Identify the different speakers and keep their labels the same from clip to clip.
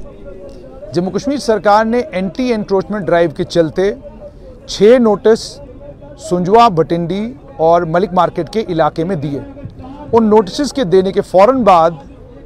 Speaker 1: जम्मू कश्मीर सरकार ने anti encroachment drive के चलते 6 नोटिस सुंजवा, भटिंडी और मलिक मार्केट के इलाके में दिए। उन नोटिस के देने के फौरन बाद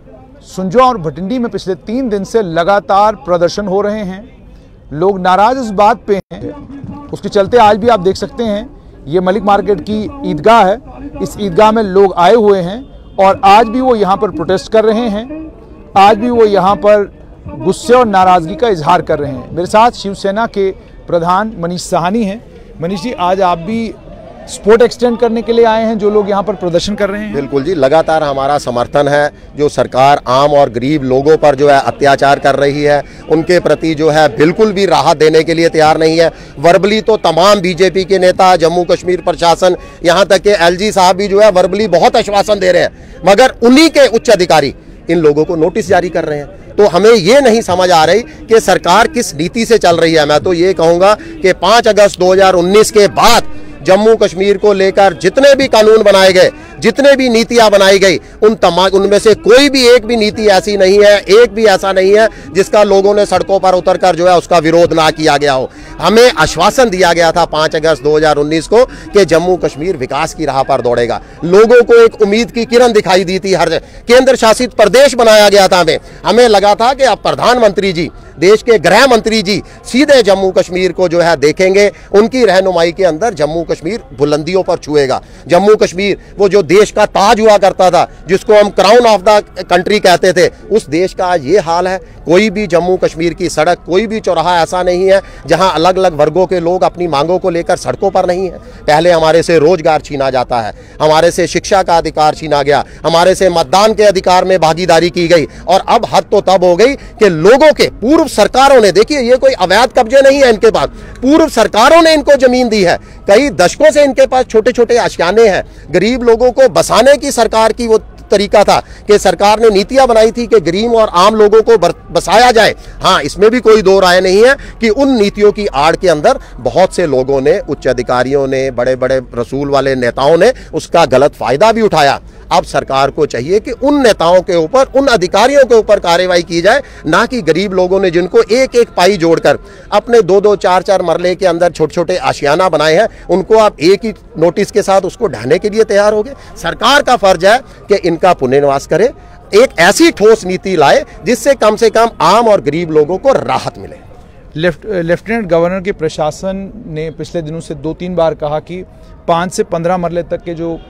Speaker 1: सुंजवा और भटिंडी में पिछले 3 दिन से लगातार प्रदर्शन हो रहे हैं। लोग नाराज इस बात पे हैं, उसके चलते आज भी आप देख सकते हैं ये मलिक मार्केट की ईदगाह है। इस ईदगाह में लोग आए हुए हैं और आज भी वो यहाँ पर प्रोटेस्ट कर रहे हैं। आज भी वो यहाँ पर गुस्से और नाराजगी का इजहार कर रहे हैं। मेरे साथ शिवसेना के प्रधान मनीष साहनी हैं। मनीष जी, आज आप भी सपोर्ट एक्सटेंड करने के लिए आए हैं जो लोग यहाँ पर प्रदर्शन कर रहे हैं?
Speaker 2: बिल्कुल जी, लगातार हमारा समर्थन है। जो सरकार आम और गरीब लोगों पर जो है अत्याचार कर रही है, उनके प्रति जो है बिल्कुल भी राहत देने के लिए तैयार नहीं है। वर्बली तो तमाम बीजेपी के नेता, जम्मू कश्मीर प्रशासन, यहाँ तक के एलजी साहब भी जो है वर्बली बहुत आश्वासन दे रहे हैं, मगर उन्हीं के उच्च अधिकारी इन लोगों को नोटिस जारी कर रहे हैं। तो हमें ये नहीं समझ आ रही कि सरकार किस नीति से चल रही है। मैं तो ये कहूँगा कि 5 अगस्त 2019 के बाद जम्मू कश्मीर को लेकर जितने भी कानून बनाए गए, जितने भी नीतियां बनाई गई, उनमें से कोई भी एक भी नीति ऐसी नहीं है, एक भी ऐसा नहीं है जिसका लोगों ने सड़कों पर उतरकर जो है उसका विरोध ना किया गया हो। हमें आश्वासन दिया गया था 5 अगस्त 2019 को कि जम्मू कश्मीर विकास की राह पर दौड़ेगा। लोगों को एक उम्मीद की किरण दिखाई दी थी। हर केंद्र शासित प्रदेश बनाया गया था। हमें लगा था कि अब प्रधानमंत्री जी, देश के गृह मंत्री जी सीधे जम्मू कश्मीर को जो है देखेंगे, उनकी रहनुमाई के अंदर जम्मू कश्मीर बुलंदियों पर छुएगा। जम्मू कश्मीर वो जो देश का ताज हुआ करता था, जिसको हम क्राउन ऑफ द कंट्री कहते थे, उस देश का आज ये हाल है। कोई भी जम्मू कश्मीर की सड़क, कोई भी चौराहा ऐसा नहीं है जहां अलग अलग वर्गों के लोग अपनी मांगों को लेकर सड़कों पर नहीं है। पहले हमारे से रोजगार छीना जाता है, हमारे से शिक्षा का अधिकार छीना गया, हमारे से मतदान के अधिकार में भागीदारी की गई, और अब हद तो तब हो गई कि लोगों के पूर्व सरकारों ने, देखिए ये कोई अवैध कब्जे नहीं है इनके पास, पूर्व सरकारों ने इनको जमीन दी है। कई दशकों से इनके पास छोटे छोटे आशियाने हैं। गरीब लोगों को बसाने की सरकार की वो तरीका था कि सरकार ने नीतियां बनाई थी कि गरीब और आम लोगों को बसाया जाए। हाँ, इसमें भी कोई दो राय नहीं है कि उन नीतियों की आड़ के अंदर बहुत से लोगों ने, उच्च अधिकारियों ने, बड़े बड़े रसूल वाले नेताओं ने उसका गलत फायदा भी उठाया। अब सरकार को चाहिए कि उन नेताओं के ऊपर, उन अधिकारियों के ऊपर कार्रवाई की जाए, ना कि गरीब लोगों ने जिनको एक एक पाई जोड़कर अपने 2-2, 4-4 मरले के अंदर छोटे छोटे आशियाना बनाए हैं, उनको आप एक ही नोटिस के साथ उसको ढाने के लिए तैयार हो गए। सरकार का फर्ज है कि इनका पुनर्वास करे, एक ऐसी ठोस नीति लाए जिससे कम से कम आम और गरीब लोगों को राहत मिले।
Speaker 1: लेफ्टिनेंट गवर्नर के प्रशासन ने पिछले दिनों से 2-3 बार कहा कि 5 से 15 मरले तक के जो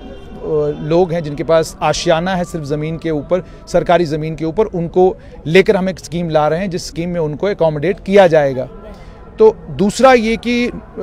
Speaker 1: लोग हैं जिनके पास आशियाना है सिर्फ ज़मीन के ऊपर, सरकारी ज़मीन के ऊपर, उनको लेकर हम एक स्कीम ला रहे हैं जिस स्कीम में उनको एकोमोडेट किया जाएगा। तो दूसरा ये कि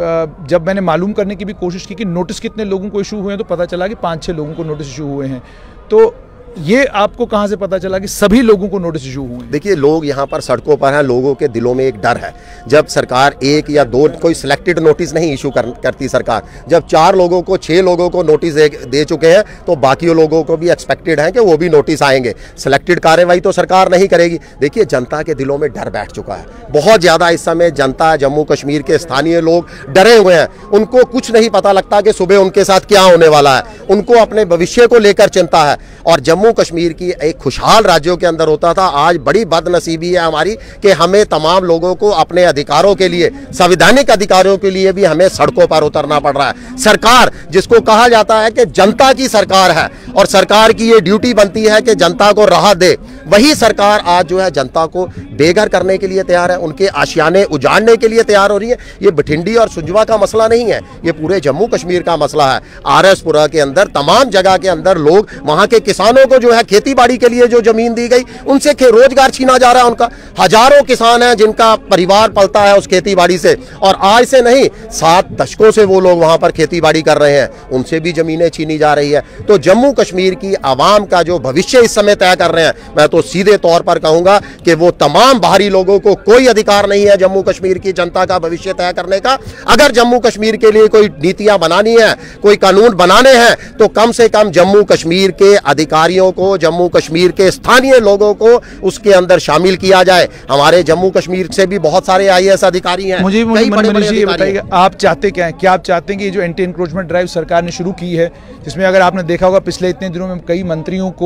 Speaker 1: जब मैंने मालूम करने की भी कोशिश की कि नोटिस कितने लोगों को इशू हुए हैं, तो पता चला कि 5-6 लोगों को नोटिस इशू हुए हैं। तो ये आपको कहां से पता चला कि सभी लोगों को नोटिस इशू हुए?
Speaker 2: देखिए, लोग यहाँ पर सड़कों पर हैं, लोगों के दिलों में एक डर है। जब सरकार 1 या 2 कोई सिलेक्टेड नोटिस नहीं इशू करती सरकार, जब 4 लोगों को, 6 लोगों को नोटिस दे चुके हैं, तो बाकी लोगों को भी एक्सपेक्टेड है कि वो भी नोटिस आएंगे। सिलेक्टेड कार्रवाई तो सरकार नहीं करेगी। देखिए, जनता के दिलों में डर बैठ चुका है बहुत ज़्यादा। इस समय जनता, जम्मू कश्मीर के स्थानीय लोग डरे हुए हैं। उनको कुछ नहीं पता लगता कि सुबह उनके साथ क्या होने वाला है। उनको अपने भविष्य को लेकर चिंता है। और जम्मू कश्मीर की एक खुशहाल राज्यों के अंदर होता था, आज बड़ी बदनसीबी है हमारी कि हमें तमाम लोगों को अपने अधिकारों के लिए, संवैधानिक अधिकारों के लिए भी हमें सड़कों पर उतरना पड़ रहा है। सरकार, जिसको कहा जाता है कि जनता की सरकार है और सरकार की ये ड्यूटी बनती है कि जनता को राहत दे, वही सरकार आज जो है जनता को बेघर करने के लिए तैयार है, उनके आशियाने उजाड़ने के लिए तैयार हो रही है। ये भटिंडी और सुंजवा का मसला नहीं है, ये पूरे जम्मू कश्मीर का मसला है। आरएसपुरा के अंदर, तमाम जगह के अंदर लोग, वहां के किसानों को जो है खेती बाड़ी के लिए जो जमीन दी गई, उनसे रोजगार छीना जा रहा है उनका। हजारों किसान हैं जिनका परिवार पलता है उस खेती बाड़ी से, और आज से नहीं 7 दशकों से वो लोग वहां पर खेती बाड़ी कर रहे हैं, उनसे भी जमीनें छीनी जा रही है। तो जम्मू कश्मीर की आवाम का जो भविष्य इस समय तय कर रहे हैं, मैं तो सीधे तौर पर कहूंगा कि वो तमाम बाहरी लोगों को कोई अधिकार नहीं है जम्मू कश्मीर की जनता का भविष्य तय करने का। अगर जम्मू कश्मीर के लिए कोई नीतियां बनानी है, कोई कानून बनाने हैं, तो कम से कम जम्मू कश्मीर के अधिकारियों को, जम्मू कश्मीर के स्थानीय लोगों को उसके अंदर शामिल किया जाए। हमारे जम्मू कश्मीर से भी बहुत सारे आईएएस अधिकारी हैं।
Speaker 1: मुझे ये बताइए, आप चाहते क्या हैं? क्या आप चाहते हैं कि ये जो एंटी इंक्रोचमेंट ड्राइव सरकार ने शुरू की है, जिसमें अगर आपने देखा होगा पिछले इतने दिनों में कई मंत्रियों को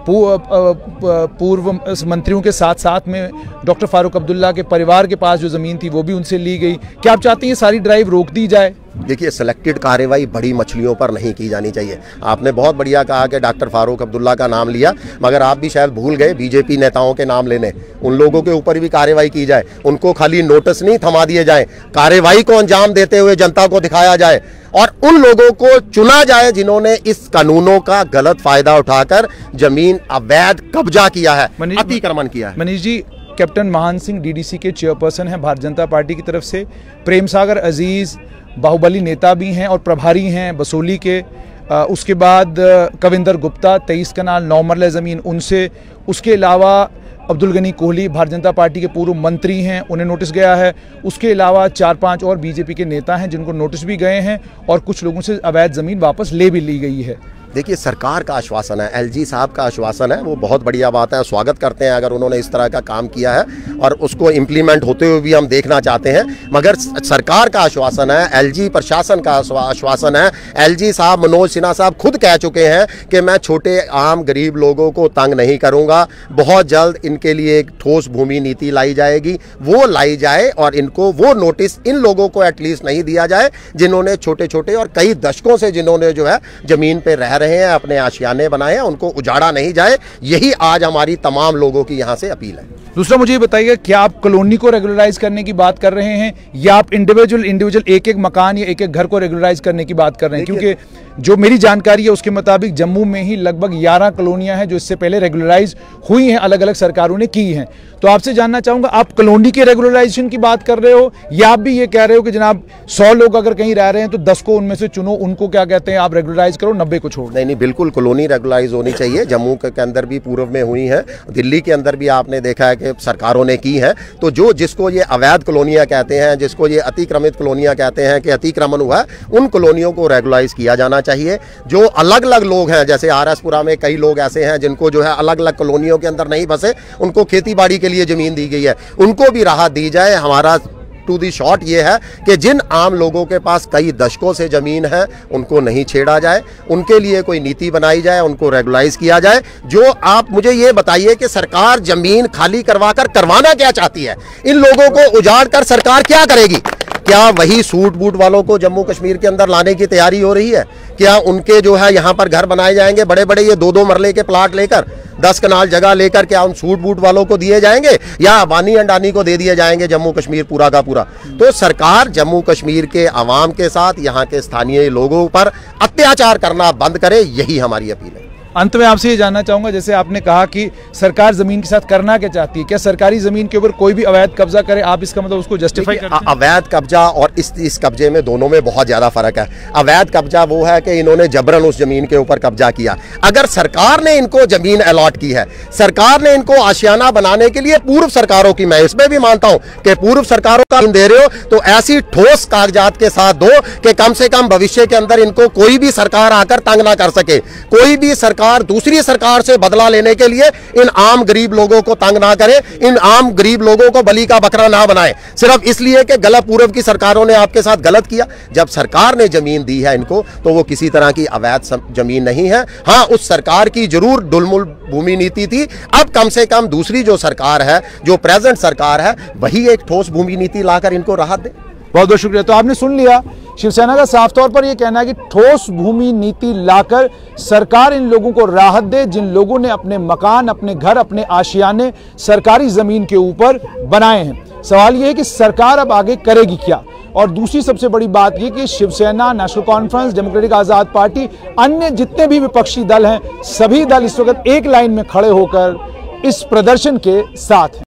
Speaker 1: पूर्व मंत्रियों के साथ साथ में डॉक्टर फारूक अब्दुल्ला के परिवार के पास जो ज़मीन थी वो भी उनसे ली गई। क्या आप चाहते हैं ये सारी ड्राइव रोक दी जाए?
Speaker 2: देखिए, सिलेक्टेड कार्रवाई बड़ी मछलियों पर नहीं की जानी चाहिए। आपने बहुत बढ़िया कहा कि डॉक्टर फारूक अब्दुल्ला का नाम लिया, मगर आप भी शायद भूल गए बीजेपी नेताओं के नाम लेने। उन लोगों के ऊपर भी कार्रवाई की जाए, उनको खाली नोटिस नहीं थमा दिए जाए, कार्रवाई को अंजाम देते हुए जनता को दिखाया जाए और उन लोगों को चुना जाए जिन्होंने इस कानूनों का गलत फायदा उठाकर जमीन अवैध कब्जा किया है, अतिक्रमण किया है।
Speaker 1: मनीष जी, कैप्टन महान सिंह डीडीसी के चेयरपर्सन हैं भारतीय जनता पार्टी की तरफ से, प्रेम सागर अजीज बाहुबली नेता भी हैं और प्रभारी हैं बसोली के, उसके बाद कविंदर गुप्ता 23 कनाल 9 मरले ज़मीन उनसे, उसके अलावा अब्दुल गनी कोहली भारतीय जनता पार्टी के पूर्व मंत्री हैं, उन्हें नोटिस गया है। उसके अलावा 4-5 और बीजेपी के नेता हैं जिनको नोटिस भी गए हैं और कुछ लोगों से अवैध ज़मीन वापस ले भी ली गई है।
Speaker 2: देखिए, सरकार का आश्वासन है, एलजी साहब का आश्वासन है, वो बहुत बढ़िया बात है, स्वागत करते हैं अगर उन्होंने इस तरह का काम किया है और उसको इम्प्लीमेंट होते हुए भी हम देखना चाहते हैं। मगर सरकार का आश्वासन है, एलजी प्रशासन का आश्वासन है, एलजी साहब मनोज सिन्हा साहब खुद कह चुके हैं कि मैं छोटे आम गरीब लोगों को तंग नहीं करूंगा, बहुत जल्द इनके लिए एक ठोस भूमि नीति लाई जाएगी, वो लाई जाए और इनको वो नोटिस इन लोगों को एटलीस्ट नहीं दिया जाए जिन्होंने छोटे छोटे और कई दशकों से जिन्होंने जो है जमीन पर रह रहे हैं, अपने आशियाने बनाए हैं, उनको उजाड़ा नहीं जाए। यही आज हमारी तमाम लोगों की यहां से अपील है।
Speaker 1: दूसरा मुझे बताइए, क्या आप कॉलोनी को रेगुलराइज करने की बात कर रहे हैं या आप इंडिविजुअल एक मकान या एक घर को रेगुलराइज करने की बात कर रहे हैं? क्योंकि जो मेरी जानकारी है उसके मुताबिक जम्मू में ही लगभग 11 कॉलोनियां हैं जो इससे पहले रेगुलराइज हुई हैं, अलग अलग सरकारों ने की हैं। तो आपसे जानना चाहूंगा, आप कॉलोनी के रेगुलराइजेशन की बात कर रहे हो या आप भी ये कह रहे हो कि जनाब 100 लोग अगर कहीं रह रहे हैं तो 10 को उनमें से चुनो, उनको क्या कहते हैं आप रेगुलराइज करो, 90 को छोड़?
Speaker 2: नहीं, बिल्कुल कॉलोनी रेगुलराइज होनी चाहिए। जम्मू के अंदर भी पूर्व में हुई है, दिल्ली के अंदर भी आपने देखा है कि सरकारों ने की है। तो जिसको ये अवैध कॉलोनियां कहते हैं, जिसको ये अतिक्रमित कॉलोनियां कहते हैं कि अतिक्रमण हुआ, उन कॉलोनियों को रेगुलराइज किया जाना चाहिए। जो अलग अलग लोग हैं, जैसे आरएसपुरा में कई लोग ऐसे हैं जिनको जो है अलग अलग कॉलोनियों के अंदर नहीं बसे, उनको खेती बाड़ी के लिए जमीन दी गई है, उनको भी राहत दी जाए। हमारा टू दी शॉर्ट ये है कि जिन आम लोगों के पास कई दशकों से जमीन है उनको नहीं छेड़ा जाए, उनके लिए कोई नीति बनाई जाए, उनको रेगुलाइज किया जाए। जो आप मुझे ये बताइए कि सरकार जमीन खाली करवाकर करवाना क्या चाहती है? इन लोगों को उजाड़ कर सरकार क्या करेगी? क्या वही सूट बूट वालों को जम्मू कश्मीर के अंदर लाने की तैयारी हो रही है? क्या उनके जो है यहाँ पर घर बनाए जाएंगे बड़े बड़े ये 2-2 मरले के प्लाट लेकर, 10 कनाल जगह लेकर? क्या उन सूट बूट वालों को दिए जाएंगे या अबानी अंडानी को दे दिए जाएंगे जम्मू कश्मीर पूरा का पूरा? तो सरकार जम्मू कश्मीर के अवाम के साथ, यहाँ के स्थानीय लोगों पर अत्याचार करना बंद करे, यही हमारी अपील है।
Speaker 1: अंत में आपसे ये जानना चाहूंगा, जैसे आपने कहा कि सरकार जमीन के साथ करना क्या चाहती है, क्या सरकारी जमीन के ऊपर कोई भी अवैध कब्जा करे, आप इसका मतलब उसको जस्टिफाई करते हैं?
Speaker 2: अवैध कब्जा और इस कब्जे में, दोनों में बहुत ज्यादा फर्क है। अवैध कब्जा वो है कि इन्होंने जबरन उस जमीन के ऊपर कब्जा किया। अगर सरकार ने इनको जमीन अलॉट की है, सरकार ने इनको आशियाना बनाने के लिए पूर्व सरकारों की, मैं इसमें भी मानता हूं कि पूर्व सरकारों का दे रहे हो, तो ऐसी ठोस कागजात के साथ दो कि कम से कम भविष्य के अंदर इनको कोई भी सरकार आकर तंग ना कर सके। कोई भी सरकार दूसरी सरकार से बदला लेने के लिए इन आम गरीब लोगों को तंग ना करे, इन आम गरीब लोगों को बलि का बकरा ना बनाए, सिर्फ इसलिए कि गलत पूर्व की सरकारों ने आपके साथ गलत किया। जब सरकार ने जमीन दी है इनको, तो वो किसी तरह की अवैध जमीन नहीं है। हाँ, उस सरकार की जरूर डुलमुल भूमि नीति थी। अब कम से कम दूसरी जो सरकार है, जो प्रेजेंट सरकार है, वही एक ठोस भूमि नीति लाकर इनको राहत दे।
Speaker 1: बहुत बहुत शुक्रिया। तो आपने सुन लिया, शिवसेना का साफ तौर पर यह कहना है कि ठोस भूमि नीति लाकर सरकार इन लोगों को राहत दे जिन लोगों ने अपने मकान, अपने घर, अपने आशियाने सरकारी जमीन के ऊपर बनाए हैं। सवाल यह है कि सरकार अब आगे करेगी क्या? और दूसरी सबसे बड़ी बात यह कि Shiv Sena, national conference, democratic Azad party, अन्य जितने भी विपक्षी दल हैं, सभी दल इस वक्त एक लाइन में खड़े होकर इस प्रदर्शन के साथ हैं।